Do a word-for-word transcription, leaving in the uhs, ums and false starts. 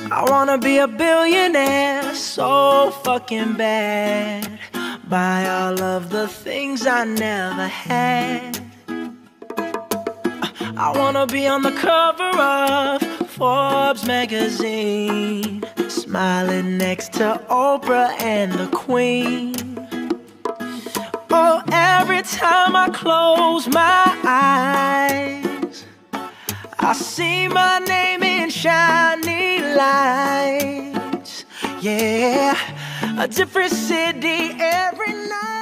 I wanna be a billionaire so fucking bad. Buy all of the things I never had. I wanna be on the cover of Forbes magazine, smiling next to Oprah and the Queen. Oh, every time I close my eyes, I see my name in shiny lights. Yeah, a different city every night.